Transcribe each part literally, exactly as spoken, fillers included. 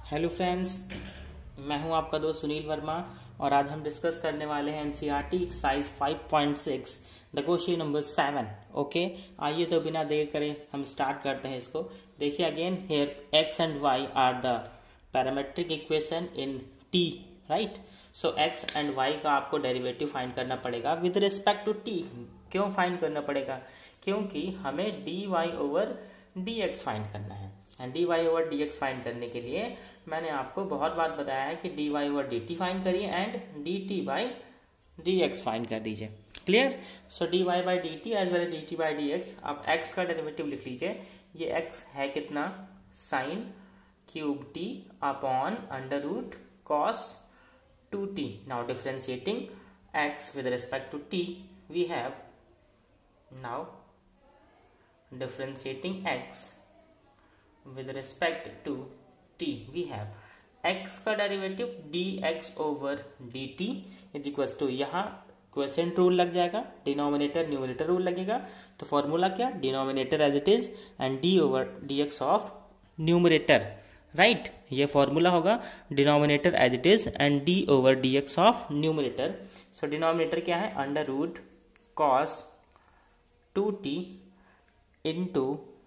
Hello friends, मैं हूं आपका दोस्त सुनील वर्मा और आज हम डिस्कस करने वाले हैं NCERT exercise five point six the question number seven. Okay, आइए तो बिना देर करे हम स्टार्ट करते हैं इसको। देखिए again here x and y are the parametric equation in t, right. So x and y का आपको डेरिवेटिव फाइंड करना पड़ेगा विद रिस्पेक्ट टू टी। क्यों फाइंड करना पड़ेगा? क्योंकि हमें d y over d x find करना है। And d y over d x find करने के लिए मैंने आपको बहुत बात बताया है कि d y over d t find करिए and d t by d x find कर दीजिए। Clear? So d y by d t as well as d t by d x. अब एक्स का डेरिवेटिव लिख लीजिए। ये एक्स है कितना? Sine cube t upon under root cos two t. Now differentiating x with respect to t we have now differentiating x with respect to t we have x का derivative dx over dt is equal to, यहाँ question rule लग जाएगा, denominator numerator rule लगेगा। तो formula क्या? Denominator as it is and d over dx of numerator, right. ये formula होगा denominator as it is and d over dx of numerator. So denominator क्या है? Under root cos two t into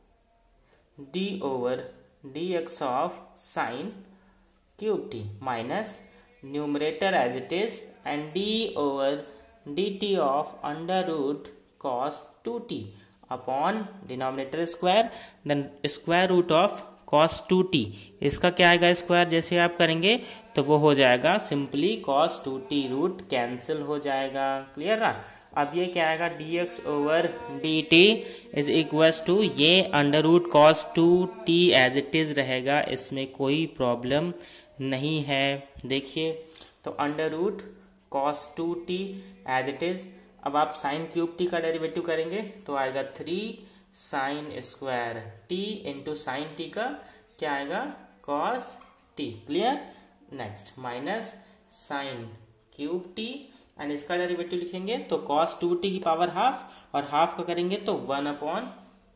d over dx of sin cube t minus numerator as it is and d over dt of under root cos two t upon denominator square then square root of cos two t. इसका क्या आएगा square? जैसे आप करेंगे तो वो हो जाएगा simply cos two t, root cancel हो जाएगा। क्लियर ना? अब ये क्या आएगा? dx over dt is equals to ये under root cos two t as it is रहेगा, इसमें कोई प्रॉब्लम नहीं है। देखिए तो under root cos two t as it is. अब आप साइन क्यूब टी का डेरिवेटिव करेंगे तो आएगा three sine square t into sine t का क्या आएगा? Cos T. Clear? Next minus sine cube t and इसका डेरिवेटिव लिखेंगे तो cos टू टी की पावर हाफ और हाफ का करेंगे तो वन अपॉन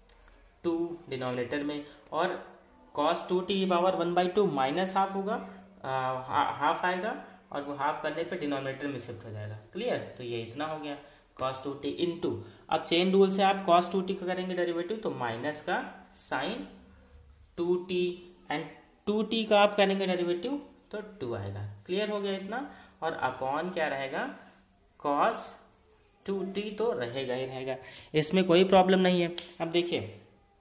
टू डिनोमिनेटर में, और cos टू टी की power one by two minus half होगा, हाफ आएगा और वो हाफ करने पे डिनोमिनेटर में शिफ्ट हो जाएगा। क्लियर? तो ये इतना हो गया cos टू टी इंटू, अब चेन रूल से आप cos टू टी का करेंगे डेरिवेटिव तो माइनस का sine two t and two t का आप करेंगे डेरिवेटिव तो टू आएगा। क्लियर हो गया इतना? और अपॉन क्या रहेगा? cos टू टी तो रहेगा ही रहेगा, इसमें कोई प्रॉब्लम नहीं है। अब देखिए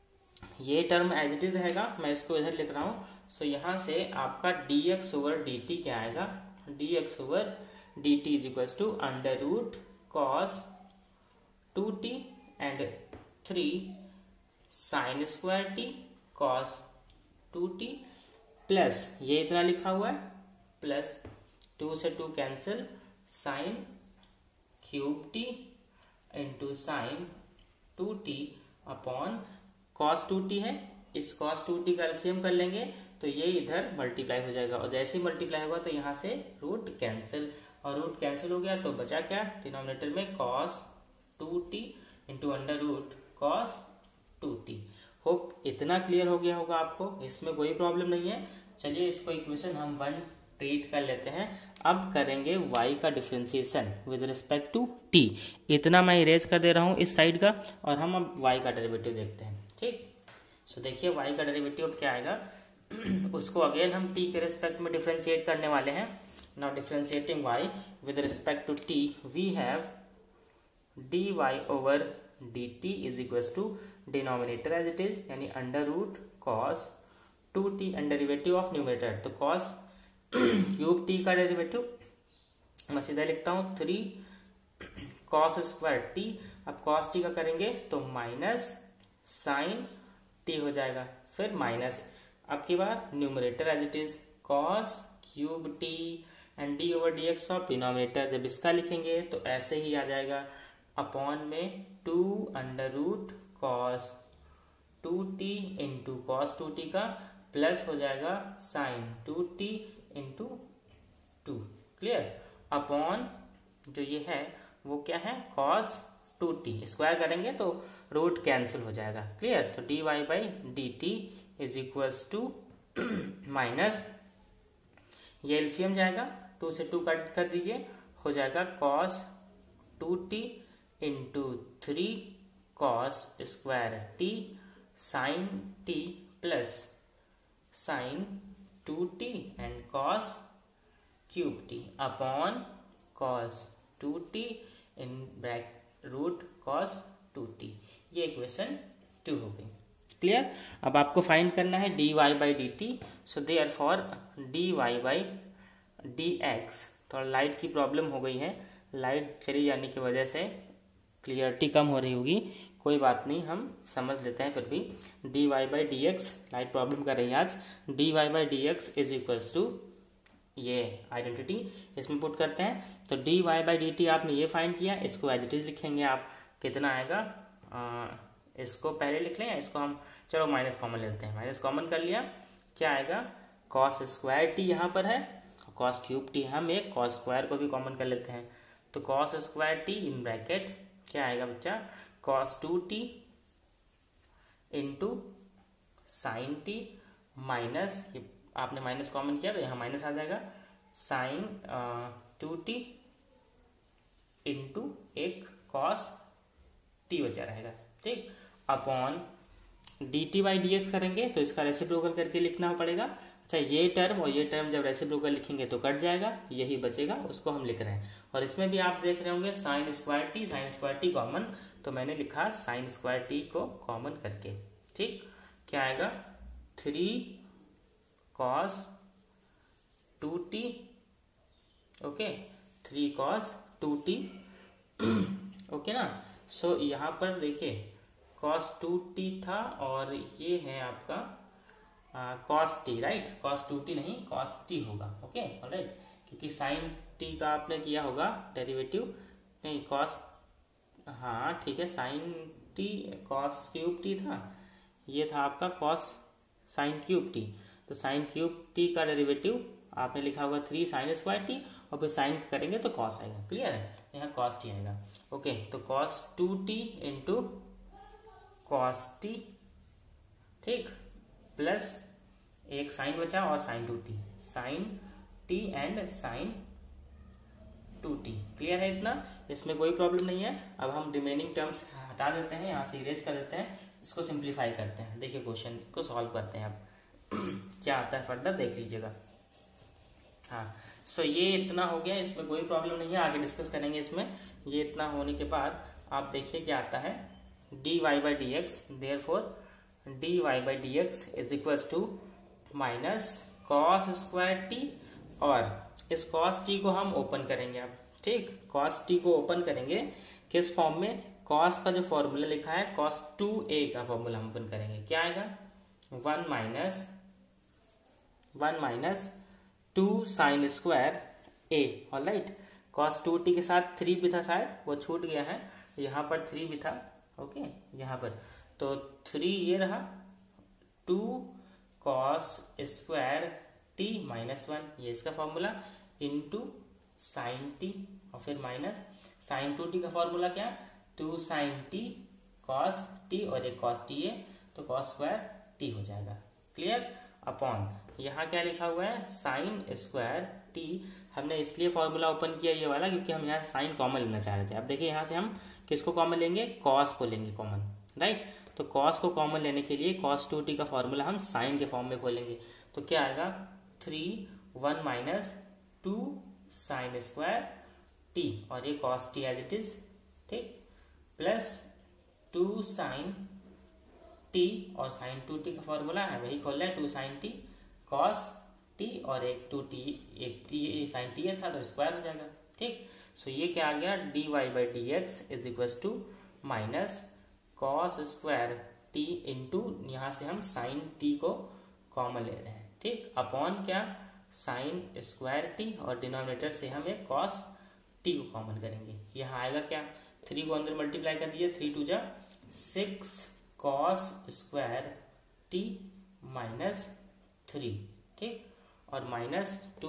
ये टर्म एज इट इज रहेगा, मैं इसको इधर लिख रहा हूं। सो यहां से आपका dx ओवर dt क्या आएगा? dx over dt is equal to under root cos two t and three sine square t cos two t plus ये इतना लिखा हुआ है प्लस टू से two cancel sine cube t into sine two t upon cos two t है, इस cos two t का LCM कर लेंगे तो ये इधर मल्टीप्लाई हो जाएगा और जैसे ही मल्टीप्लाई होगा तो यहाँ से रूट कैंसिल, और रूट कैंसिल हो गया तो बचा क्या? डिनोमिनेटर में cos two t into under root cos two t. Hope इतना क्लियर हो गया होगा आपको, इसमें कोई प्रॉब्लम नहीं है। चलिए इसको इक्वेशन हम वन ट्रीट कर लेते हैं। अब करेंगे y का differentiation with respect to t। इतना मैं इरेज कर दे रहा हूं इस साइड का और हम अब y का डेरिवेटिव देखते हैं। ठीक, सो देखिए y का डेरिवेटिव अब क्या आएगा? उसको अगेन हम t के रिस्पेक्ट में डिफरेंशिएट करने वाले हैं। Now differentiating y with respect to t we have dy over dt is equal to denominator as it is यानी under root cos two t and derivative of numerator तो cos cube t का derivative मैं सीधा लिखता हूं three cos square t. अब cos t का करेंगे तो माइनस साइन टी हो जाएगा, फिर माइनस अब की बार numerator as it is cos cube t and d over d x of denominator. जब इसका लिखेंगे तो ऐसे ही आ जाएगा अपॉन में two under root cos two t into cos two t का प्लस हो जाएगा sine two t into two. Clear? Upon जो ये है वो क्या है? Cos two T. स्क्वायर करेंगे तो रूट कैंसिल हो जाएगा। क्लियर? तो d y by d t is equals to minus ये एलसीएम जाएगा, टू से टू कट कर दीजिए, हो जाएगा cos two t into three cos square t sine t plus sine two t and cos cube t upon cos two t in bracket root cos two t. ये equation two हो गई। Clear. अब आपको find करना है d y by d t. So there for d y by d x, थोड़ा light की problem हो गई है, लाइट चली जाने की वजह से क्लियरिटी कम हो रही होगी, कोई बात नहीं, हम समझ लेते हैं। फिर भी d y by d x, light problem कर रही है आज, d y by d x is equals to ये आइडेंटिटी इसमें पुट करते हैं। तो d y by d t आपने ये फाइंड किया, इसको एज इट इज लिखेंगे आप, कितना आएगा, आ, इसको पहले लिख लें या इसको हम, चलो माइनस कॉमन लेते हैं, माइनस कॉमन कर लिया, क्या आएगा, कॉस स्क्वायर टी यहाँ पर है, कॉस क्यूब टी, हम एक कॉस स्क्वायर को भी कॉमन कर लेते हैं, तो cos square t in bracket क्या आएगा बच्चा, cos two t into sine t minus, आपने माइनस कॉमन किया तो यहाँ माइनस आ जाएगा, साइन टू टी इंटू एक कॉस टी बचा रहेगा, ठीक, upon d t by d x करेंगे तो इसका रेसिप्रोकल करके लिखना पड़ेगा। अच्छा, ये टर्म और ये टर्म जब रेसिप्रोकल लिखेंगे तो कट जाएगा, यही बचेगा, उसको हम लिख रहे हैं। और इसमें भी आप देख रहे होंगे sine square t, sine square t common, तो मैंने लिखा साइन स्क्वायर टी को कॉमन करके, ठीक, क्या आएगा, three cos two t, okay, three cos two t, okay ना। सो so, यहाँ पर देखिए कॉस टू टी था और ये है आपका cos t, right, cos two t नहीं कॉस टी होगा, ओके, ऑलराइट, क्योंकि साइन टी का आपने किया होगा डेरिवेटिव, नहीं कॉस, हाँ ठीक है, sine t cos cube t था, ये था आपका कॉस साइन क्यूब टी, तो साइन क्यूब टी का डेरिवेटिव आपने लिखा होगा थ्री साइन स्क्वायर टी और फिर साइन करेंगे तो कॉस आएगा, क्लियर है, यहाँ कॉस टी आएगा, ओके। तो cos two t into cos t, ठीक, प्लस एक साइन बचा और sine two t, sine t and sine two t, clear है इतना, इसमें कोई प्रॉब्लम नहीं है। अब हम रिमेनिंग टर्म्स हटा देते हैं, यहाँ से इरेज कर देते हैं, इसको सिंप्लीफाई करते हैं, देखिए क्वेश्चन को सॉल्व करते हैं। अब क्या आता है फर्दर देख लीजिएगा। हाँ, सो so ये इतना हो गया, इसमें कोई प्रॉब्लम नहीं है, आगे डिस्कस करेंगे इसमें। ये इतना होने के बाद आप देखिए क्या आता है, d y by d x, therefore d y by d x is equal to minus cos square t, और इस कॉस टी को हम ओपन करेंगे अब, ठीक, कॉस टी को ओपन करेंगे किस फॉर्म में, कॉस का जो फॉर्मूला लिखा है कॉस टू ए का फॉर्मूला हम ओपन करेंगे, क्या आएगा, one minus one minus two sine square a, alright, cos two t के साथ थ्री भी था शायद, वो छूट गया है, यहाँ पर थ्री भी था, ओके, यहाँ पर तो थ्री ये रहा, two cos square t minus one, ये इसका फॉर्मूला, इंटू साइन टी और फिर माइनस साइन टू टी का फॉर्मूला क्या, two sine t cos t और एक कॉस टी है तो कॉस स्क्वायर टी हो जाएगा, क्लियर, अपॉन यहाँ क्या लिखा हुआ है, साइन स्क्वायर टी, हमने इसलिए फॉर्मूला ओपन किया ये वाला क्योंकि हम यहाँ साइन कॉमन लेना चाह रहे थे। अब देखिए यहाँ से हम किसको कॉमन लेंगे, कॉस को लेंगे कॉमन, राइट, तो कॉस को कॉमन लेने के लिए कॉस टू टी का फॉर्मूला हम साइन के फॉर्म में खोलेंगे, तो क्या आएगा, three one minus two sine square t और ये cos t as it is, ठीक, प्लस टू साइन टी और साइन टू टी का फॉर्मूला है वही खोल रहे हैं, two sine t cos t और एक टू टी, एक टी साइन टी था तो स्क्वायर हो जाएगा, ठीक। सो ये क्या आ गया, d y by d x is equal to minus cos square t into, यहाँ से हम साइन टी को कॉमन ले रहे हैं, ठीक, अपॉन क्या, साइन स्क्वायर टी और डिनोमिनेटर से हम एक कॉस टी को कॉमन करेंगे, यहाँ आएगा क्या, थ्री को अंदर मल्टीप्लाई कर दिए, थ्री टू जा six cos square t minus three, ठीक, और माइनस टू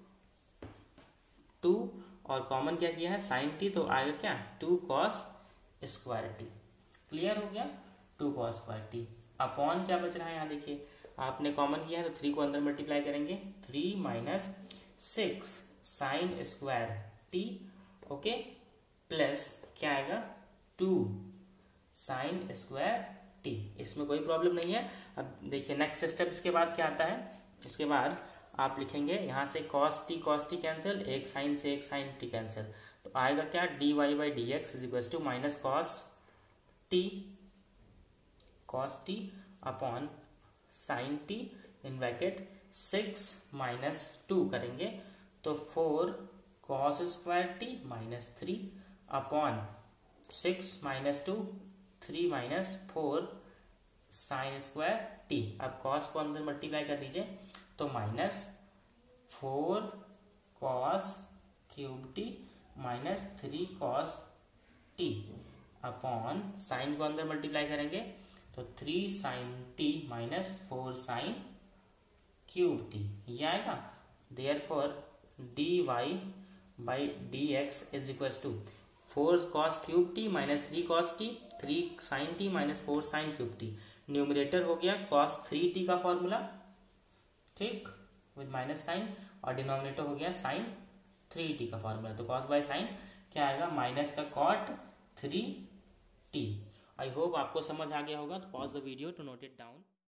टू और कॉमन क्या किया है साइन टी, तो आएगा क्या, two cos square t, clear हो गया, two cos square t, upon क्या बच रहा है यहाँ देखिए, आपने कॉमन किया है तो थ्री को अंदर मल्टीप्लाई करेंगे, three minus six sine square t, okay, plus क्या आएगा टू साइन स्क्वायर टी। इसमें कोई प्रॉब्लम नहीं है। अब देखिए नेक्स्ट स्टेप इसके बाद क्या आता है, इसके बाद आप लिखेंगे यहां से cos t cos t cancel, एक साइन से एक साइन टी कैंसिल, तो आएगा क्या d y by d x is equal to minus cos t cos t upon sine t in bracket six minus two करेंगे तो four cos square t minus three upon six minus two three minus four sine square t. अब cos को अंदर multiply कर दीजिए तो minus four cos cube t minus three cos t upon sine को अंदर मल्टीप्लाई करेंगे तो three sine t minus four sine cube t, ये आएगा। Therefore d y by d x is equal to four cos cube t minus three cos t, three sine t minus four sine cube t. Numerator हो गया cos three t का formula, ठीक, with minus sine, और denominator हो गया sine three t का formula. तो cos bye sine क्या आएगा, माइनस का cot three t. I hope आपको समझ आ गया होगा। तो pause the video to note it down.